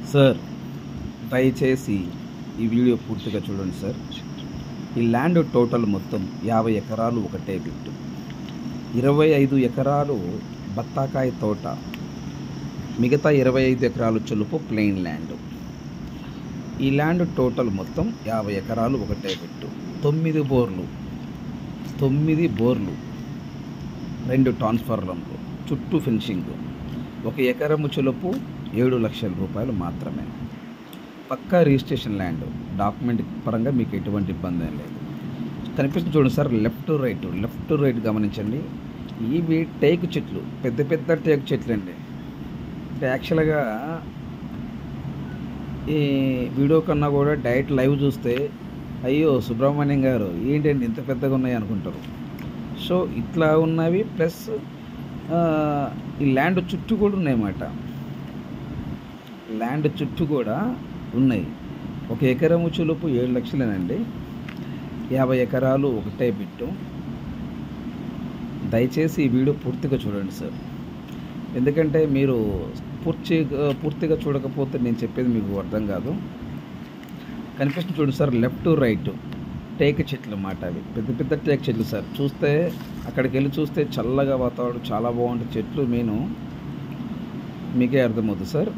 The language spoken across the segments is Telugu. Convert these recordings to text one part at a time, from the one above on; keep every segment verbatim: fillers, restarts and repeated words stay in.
సార్ దయచేసి ఈ వీడియో పూర్తిగా చూడండి సార్. ఈ ల్యాండ్ టోటల్ మొత్తం యాభై ఎకరాలు ఒకటే బిట్టు, ఇరవై ఐదు ఎకరాలు బత్తాకాయ తోట, మిగతా ఇరవై ఐదు ఎకరాలు చెలుపు ప్లెయిన్ ల్యాండ్. ఈ ల్యాండ్ టోటల్ మొత్తం యాభై ఎకరాలు ఒకటే బిట్టు, తొమ్మిది బోర్లు తొమ్మిది బోర్లు రెండు ట్రాన్స్ఫార్మర్లు, చుట్టూ ఫినిషింగ్. ఒక ఎకరము చెలుపు ఏడు లక్షల రూపాయలు మాత్రమే. పక్కా రిజిస్ట్రేషన్ ల్యాండ్, డాక్యుమెంట్ పరంగా మీకు ఎటువంటి ఇబ్బంది ఏం లేదు. కనిపిస్తుంది చూడండి sir, left right left right గమనించండి. ఇవి టేకు చెట్లు, పెద్ద పెద్ద టేకు చెట్లు అండి. అంటే యాక్చువల్గా ఈ వీడియో కన్నా కూడా డైరెక్ట్ లైవ్ చూస్తే అయ్యో సుబ్రహ్మణ్యం గారు ఏంటండి ఇంత పెద్దగా ఉన్నాయి అనుకుంటారు. సో ఇట్లా ఉన్నవి, ప్లస్ ఈ ల్యాండ్ చుట్టూ కూడా ఉన్నాయన్నమాట. ల్యాండ్ చుట్టూ కూడా ఉన్నాయి. ఒక ఎకరము చులుపు ఏడు లక్షలేనండి. యాభై ఎకరాలు ఒకటే బిట్టు. దయచేసి ఈ వీడియో పూర్తిగా చూడండి సార్. ఎందుకంటే మీరు పూర్తి పూర్తిగా చూడకపోతే నేను చెప్పేది మీకు అర్థం కాదు. కనిపిస్తుంది చూడండి సార్, లెఫ్ట్ రైట్ టేక్ చెట్లు అన్నమాట. అవి పెద్ద పెద్ద టేక్ చెట్లు సార్. చూస్తే అక్కడికి వెళ్ళి చూస్తే చల్లగా వాతావరణం చాలా బాగుంటుంది. చెట్లు నేను మీకే అర్థమవుతుంది సార్.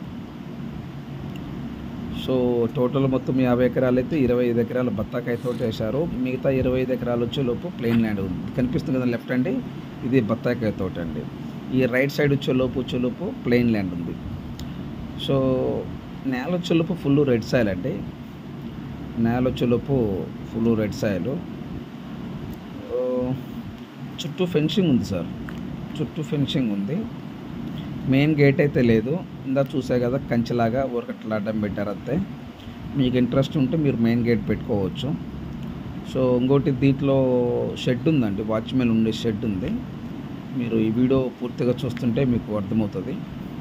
సో టోటల్ మొత్తం యాభై ఎకరాలు అయితే ఇరవై ఐదు ఎకరాలు బత్తాకాయ తోట వేశారు. మిగతా ఇరవై ఐదు ఎకరాలు వచ్చేలోపు ప్లెయిన్ ల్యాండ్ ఉంది. కనిపిస్తుంది కదా లెఫ్ట్ అండి, ఇది బత్తాకాయ తోట అండి. ఈ రైట్ సైడ్ వచ్చేలోపు వచ్చేలోపు ప్లెయిన్ ల్యాండ్ ఉంది. సో నేల వచ్చేలోపు ఫుల్ రెడ్ సాయిల్ అండి. నేల వచ్చేలోపు ఫుల్ రెడ్ సాయిల్. చుట్టూ ఫెన్సింగ్ ఉంది సార్, చుట్టూ ఫెన్సింగ్ ఉంది. మెయిన్ గేట్ అయితే లేదు. ఇందా చూసే కదా కంచెలాగా ఊరకట్లా అడ్డం పెట్టారు అంతే. మీకు ఇంట్రెస్ట్ ఉంటే మీరు మెయిన్ గేట్ పెట్టుకోవచ్చు. సో ఇంకోటి దీంట్లో షెడ్ ఉందండి, వాచ్మెన్ ఉండే షెడ్ ఉంది. మీరు ఈ వీడియో పూర్తిగా చూస్తుంటే మీకు అర్థమవుతుంది.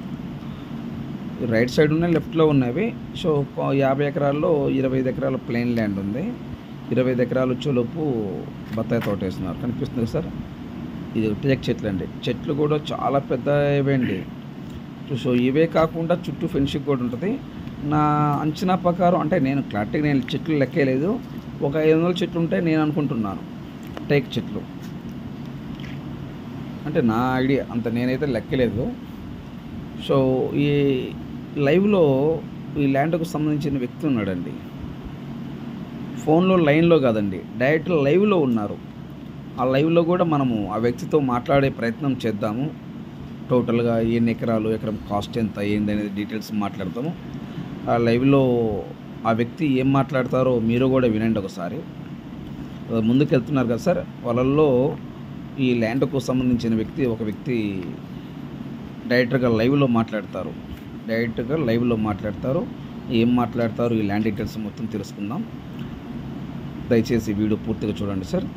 రైట్ సైడ్ ఉన్నాయి, లెఫ్ట్లో ఉన్నవి. సో యాభై ఎకరాల్లో ఇరవై ఐదు ఎకరాల ప్లెయిన్ ల్యాండ్ ఉంది. ఇరవై ఐదు ఎకరాలు వచ్చేలోపు బత్తాయి తోట వేస్తున్నారు. కనిపిస్తుంది సార్, ఇది టేక్ చెట్లు అండి. చెట్లు కూడా చాలా పెద్ద ఇవండి. సో ఇవే కాకుండా చుట్టూ ఫెన్సింగ్ కూడా ఉంటుంది. నా అంచనా ప్రకారం, అంటే నేను క్లారిటీ నేను చెట్లు లెక్కేయలేదు, ఒక ఐదు వందల చెట్లు ఉంటాయి నేను అనుకుంటున్నాను టేక్ చెట్లు. అంటే నా ఐడియా అంత, నేనైతే లెక్కలేదు. సో ఈ లైవ్లో ఈ ల్యాండ్కు సంబంధించిన వ్యక్తి ఉన్నాడండి. ఫోన్లో లైన్లో కాదండి, డైరెక్ట్ లైవ్లో ఉన్నారు. ఆ లైవ్లో కూడా మనము ఆ వ్యక్తితో మాట్లాడే ప్రయత్నం చేద్దాము. టోటల్గా ఎన్ని ఎకరాలు, ఎకరం కాస్ట్ ఎంత ఏంది అనేది డీటెయిల్స్ మాట్లాడతాము. ఆ లైవ్లో ఆ వ్యక్తి ఏం మాట్లాడతారో మీరు కూడా వినండి ఒకసారి. ముందుకు వెళ్తున్నారు కదా సార్, వాళ్ళల్లో ఈ ల్యాండ్కు సంబంధించిన వ్యక్తి ఒక వ్యక్తి డైరెక్ట్గా లైవ్లో మాట్లాడతారు. డైరెక్ట్గా లైవ్లో మాట్లాడతారు. ఏం మాట్లాడతారు, ఈ ల్యాండ్ డీటెయిల్స్ మొత్తం తెలుసుకుందాం. దయచేసి వీడియో పూర్తిగా చూడండి సార్.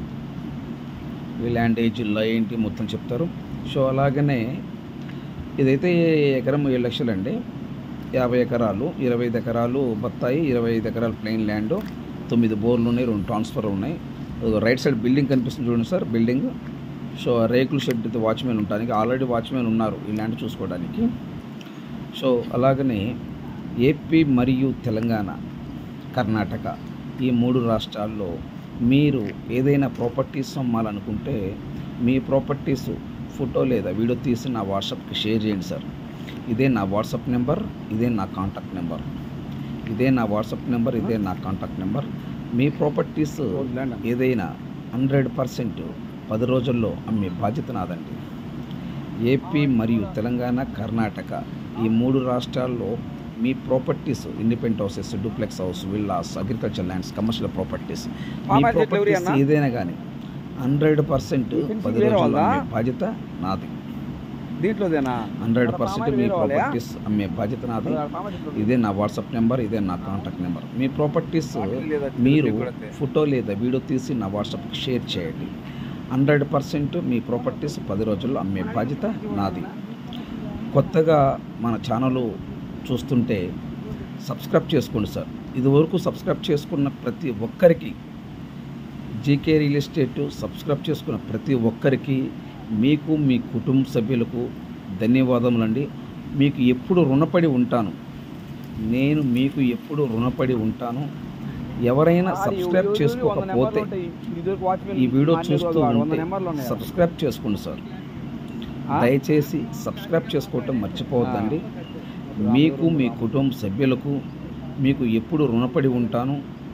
ఈ ల్యాండ్ ఏజ్ ఏంటి మొత్తం చెప్తారు. సో అలాగనే ఇదైతే ఎకరం ఏడు లక్షలు అండి. యాభై ఎకరాలు, ఇరవై ఐదు ఎకరాలు బత్తాయి, ఇరవై ఐదు ఎకరాలు ప్లెయిన్ ల్యాండ్, తొమ్మిది బోర్లు ఉన్నాయి, రెండు ట్రాన్స్ఫర్ ఉన్నాయి. రైట్ సైడ్ బిల్డింగ్ కనిపిస్తుంది చూడండి సార్, బిల్డింగ్. సో రేకుల షెడ్ అయితే వాచ్మెన్ ఉండడానికి ఆల్రెడీ వాచ్మెన్ ఉన్నారు ఈ ల్యాండ్ చూసుకోవడానికి. సో అలాగనే ఏపీ మరియు తెలంగాణ, కర్ణాటక ఈ మూడు రాష్ట్రాల్లో మీరు ఏదైనా ప్రాపర్టీస్ అమ్మాలనుకుంటే మీ ప్రాపర్టీస్ ఫోటో లేదా వీడియో తీసి నా వాట్సాప్కి షేర్ చేయండి సార్. ఇదే నా వాట్సాప్ నెంబర్, ఇదే నా కాంటాక్ట్ నెంబర్, ఇదే నా వాట్సాప్ నెంబర్, ఇదే నా కాంటాక్ట్ నెంబర్. మీ ప్రాపర్టీస్ ఏదైనా హండ్రెడ్ పర్సెంట్ పది రోజుల్లో అమ్మే బాధ్యత నాదండి. ఏపీ మరియు తెలంగాణ, కర్ణాటక ఈ మూడు రాష్ట్రాల్లో మీ properties, independent houses, duplex house, villas, agriculture lands, commercial properties, మీ ప్రాపర్టీస్ ఏదైనా కానీ హండ్రెడ్ పర్సెంట్ పది రోజుల్లో అమ్మే బాధ్యత నాది. దీంట్లోదేనా హండ్రెడ్ పర్సెంట్ మీ ప్రాపర్టీస్ అమ్మే బాధ్యత నాది. ఇదే నా వాట్సాప్ నెంబర్, ఇదే నా కాంటాక్ట్ నెంబర్. మీ ప్రాపర్టీస్ మీరు ఫోటో లేదా వీడియో తీసి నా వాట్సాప్కి షేర్ చేయండి. హండ్రెడ్ పర్సెంట్ మీ ప్రాపర్టీస్ పది రోజుల్లో అమ్మే బాధ్యత నాది. కొత్తగా మన ఛానల్ చూస్తుంటే సబ్స్క్రైబ్ చేసుకోండి సార్. ఇదివరకు సబ్స్క్రైబ్ చేసుకున్న ప్రతి ఒక్కరికి, జీకే రియల్ ఎస్టేట్ సబ్స్క్రైబ్ చేసుకున్న ప్రతి ఒక్కరికి, మీకు మీ కుటుంబ సభ్యులకు ధన్యవాదములండి. మీకు ఎప్పుడు రుణపడి ఉంటాను. నేను మీకు ఎప్పుడు రుణపడి ఉంటాను. ఎవరైనా సబ్స్క్రైబ్ చేసుకోకపోతే ఈ వీడియో చూస్తూ ఉంటే సబ్స్క్రైబ్ చేసుకోండి సార్. దయచేసి సబ్స్క్రైబ్ చేసుకోవటం మర్చిపోవద్దండి. మీకు మీ కుటుంబ సభ్యులకు మీకు ఎప్పుడు రుణపడి ఉంటాను.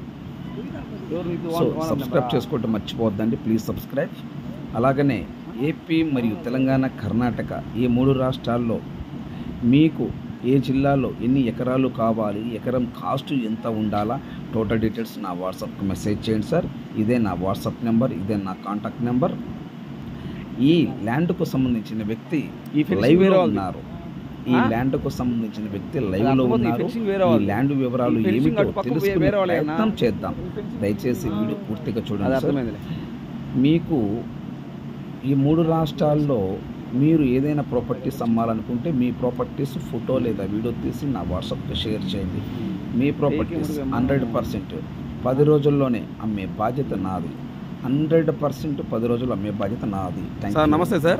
సో సబ్స్క్రైబ్ చేసుకోవటం మర్చిపోవద్దండి. Please subscribe. అలాగనే ఏపీ మరియు తెలంగాణ, కర్ణాటక ఈ మూడు రాష్ట్రాల్లో మీకు ఏ జిల్లాలో ఎన్ని ఎకరాలు కావాలి, ఎకరం కాస్ట్ ఎంత ఉండాలా, టోటల్ డీటెయిల్స్ నా వాట్సాప్కి మెసేజ్ చేయండి సార్. ఇదే నా వాట్సాప్ నెంబర్, ఇదే నా కాంటాక్ట్ నెంబర్. ఈ ల్యాండ్కు సంబంధించిన వ్యక్తి లైవ్లో ఉన్నారు. ఈ ల్యాండ్కు సంబంధించిన వ్యక్తి లైవ్లో ఉన్నారు. ఈ ల్యాండ్ వివరాలు ఏమిటో తెలుసుకునే ప్రయత్నం చేద్దాం. దయచేసి వీడియో పూర్తిగా చూడండి సార్. మీకు ఈ మూడు రాష్ట్రాల్లో మీరు ఏదైనా ప్రాపర్టీస్ అమ్మాలనుకుంటే మీ ప్రాపర్టీస్ ఫోటో లేదా వీడియో తీసి నా వాట్సాప్కి షేర్ చేయండి. మీ ప్రాపర్టీస్ హండ్రెడ్ పర్సెంట్ పది రోజుల్లోనే అమ్మే బాధ్యత నాది. హండ్రెడ్ పర్సెంట్ పది రోజులు అమ్మే బాధ్యత నాది. సార్ నమస్తే సార్.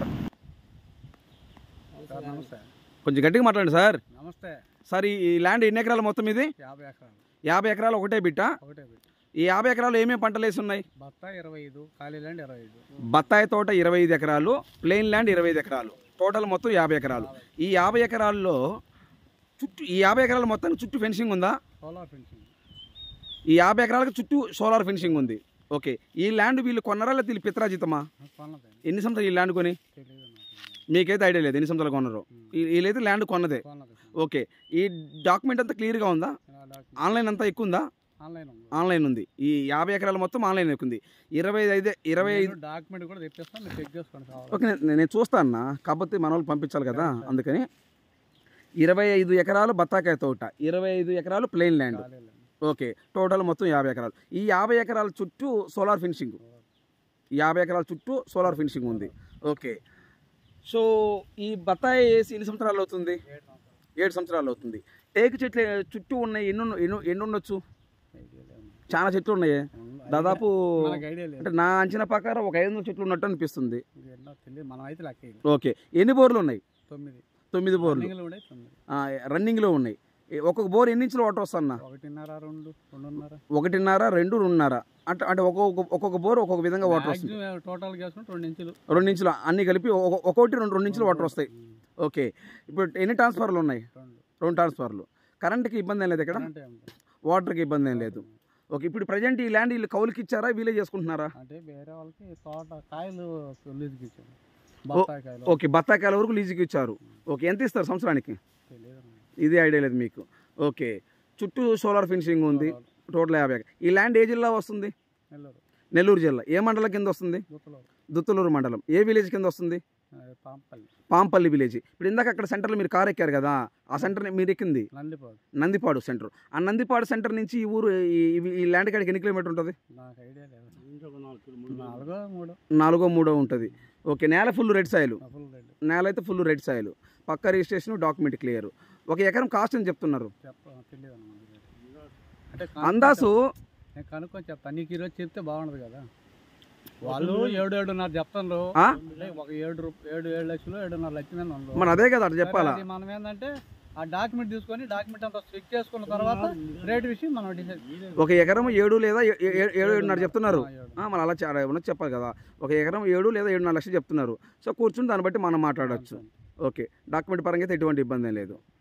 నమస్తే. కొంచెం గట్టిగా మాట్లాడండి సార్. నమస్తే సార్, ఈ ల్యాండ్ ఎన్ని ఎకరాలు మొత్తం ఇది? యాభై ఎకరాలు. యాభై ఎకరాలు ఒకటే బిట్ట. ఒకటే బిట్. ఈ యాభై ఎకరాలు ఏమేమి పంటలు వేసి ఉన్నాయి? బత్తాయి ఇరవై ఐదు, ఖాళీ ల్యాండ్ ఇరవై ఐదు. బత్తాయి తోట ఇరవై ఐదు ఎకరాలు, ప్లెయిన్ ల్యాండ్ ఇరవై ఐదు ఎకరాలు, టోటల్ మొత్తం యాభై ఎకరాలు. ఈ యాభై ఎకరాల్లో చుట్టూ ఈ యాభై ఎకరాల మొత్తానికి చుట్టూ ఫెన్సింగ్ ఉందా? Solar fencing. ఈ యాభై ఎకరాలకు చుట్టూ సోలార్ ఫెన్సింగ్ ఉంది. ఓకే. ఈ ల్యాండ్ వీళ్ళు కొన్నారా లేదా వీళ్ళు పిత్రాజితమా? కొన్నదే. ఎన్ని సంవత్సరాలు ఈ ల్యాండ్ కొని? తెలియదు నాకు. మీకైతే ఐడియా లేదు ఎన్ని సంవత్సరాలు కొన్నారు. వీళ్ళైతే ల్యాండ్ కొన్నదే. కొన్నదే. ఓకే. ఈ డాక్యుమెంట్ అంతా క్లియర్గా ఉందా? ఆన్లైన్ అంతా ఎక్కువ ఉందా? ఆన్లైన్ ఉంది. ఆన్లైన్ ఉంది. ఈ యాభై ఎకరాలు మొత్తం ఆన్లైన్ ఎక్కుంది. ఇరవై ఐదు ఇరవై ఐదు డాక్యుమెంట్ కూడా తెప్పిస్తాను, మీరు చెక్ చేసుకోండి. ఓకే, నేను నేను చూస్తాను అన్న. కాకపోతే మన వాళ్ళు పంపించాలి కదా, అందుకని ఇరవై ఐదు ఎకరాలు బత్తాకాయ తోట, ఇరవై ఐదు ఎకరాలు ప్లెయిన్ ల్యాండ్. ఓకే. టోటల్ మొత్తం యాభై ఎకరాలు. ఈ యాభై ఎకరాల చుట్టూ సోలార్ ఫినిషింగ్, యాభై ఎకరాల చుట్టూ సోలార్ ఫినిషింగ్ ఉంది. ఓకే. సో ఈ బత్తాయి వేసి ఎన్ని సంవత్సరాలు అవుతుంది? ఏడు సంవత్సరాలు అవుతుంది. టేకు చెట్లు చుట్టూ ఉన్నాయి. ఎన్ని ఎన్ని ఎన్ని ఉండొచ్చు? చాలా చెట్లు ఉన్నాయి. దాదాపు అంటే నా అంచనా ప్రకారం ఒక ఐదు వందల చెట్లు ఉన్నట్టు అనిపిస్తుంది. ఓకే. ఎన్ని బోర్లు ఉన్నాయి? తొమ్మిది. తొమ్మిది బోర్లు రన్నింగ్లో ఉన్నాయి. ఒక్కొక్క బోర్ ఎన్ని ఇంచులు వాటర్ వస్తా అన్న? ఒకటిన్నర, రెండు, రెండున్నర. ఒకటిన్నర, రెండు, రెండున్నర. అంటే అంటే ఒక్కొక్క ఒక్కొక్క బోర్ ఒక్కొక్క విధంగా వాటర్ వస్తుంది. టోటల్ రెండు ఇంచులు రెండు ఇంచులు అన్ని కలిపి ఒక్కొక్కటి రెండు రెండు ఇంచులు వాటర్ వస్తాయి. ఓకే. ఇప్పుడు ఎన్ని ట్రాన్స్ఫర్లు ఉన్నాయి? రెండు ట్రాన్స్ఫర్లు. కరెంట్కి ఇబ్బంది ఏం లేదు ఇక్కడ, వాటర్కి ఇబ్బంది ఏం లేదు. ఓకే. ఇప్పుడు ప్రజెంట్ ఈ ల్యాండ్ వీళ్ళు కౌలుకి ఇచ్చారా, వీళ్ళే చేసుకుంటున్నారా? అంటే వేరే వాళ్ళకి తోట కాయలు లీజుకి ఇచ్చారు. ఓకే. బత్తాకాయల వరకు లీజుకి ఇచ్చారు. ఓకే. ఎంత ఇస్తారు సంవత్సరానికి? ఇది ఐడియా లేదు మీకు. ఓకే. చుట్టూ సోలార్ ఫినిషింగ్ ఉంది. టోటల్ యాభై. ఈ ల్యాండ్ ఏ జిల్లా వస్తుంది? నెల్లూరు. నెల్లూరు జిల్లా. ఏ మండలం కింద వస్తుంది? దుత్తలూరు మండలం. ఏ విలేజ్ కింద వస్తుంది? పాంపల్లి. పాంపల్లి విలేజ్. ఇప్పుడు ఇందాక అక్కడ సెంటర్లో మీరు కార్ ఎక్కారు కదా, ఆ సెంటర్ మీరు ఎక్కింది నందిపాడు. నందిపాడు సెంటర్. ఆ నందిపాడు సెంటర్ నుంచి ఈ ఊరు ఈ ల్యాండ్ కాడికి ఎన్ని కిలోమీటర్ ఉంటుంది? నాకు ఐడియా లేదు. నాలుగో మూడో నాలుగో మూడో ఉంటుంది. ఓకే. నేల full red soil. Full red నేల అయితే ఫుల్ రెడ్ సాయిల్. పక్క రిజిస్ట్రేషన్, డాక్యుమెంట్ క్లియర్. ఒక ఎకరం కాస్ట్ అని చెప్తున్నారు. అందాసు నేను కనుక్కొని చెప్తాను. నీకు ఈరోజు చెప్తే బాగుండదు కదా. వాళ్ళు ఏడు ఏడున్నర చెప్తాను. ఒక ఏడు ఏడు ఏడు లక్షలు ఏడున్నర లక్షలు మన అదే కదా అట్లా చెప్పాలా. మనం ఏంటంటే ఆ డాక్యుమెంట్ తీసుకొని డాక్యుమెంట్ అంతా చెక్ చేసుకున్న తర్వాత రేట్ విషయం మనం డిసైడ్. ఒక ఎకరం ఏడు లేదా ఏడు ఏడున్నర చెప్తున్నారు. మనం అలా ఉన్నది చెప్పాలి కదా. ఒక ఎకరం ఏడు లేదా ఏడున్నర లక్షలు చెప్తున్నారు. సో కూర్చుని దాన్ని బట్టి మనం మాట్లాడవచ్చు. ఓకే. డాక్యుమెంట్ పరంగా అయితే ఎటువంటి ఇబ్బంది ఏం లేదు.